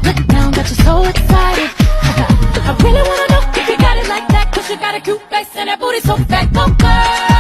Look down, got you so excited. I really wanna know if you got it like that, 'cause you got a cute face and that booty so fat. Go girl.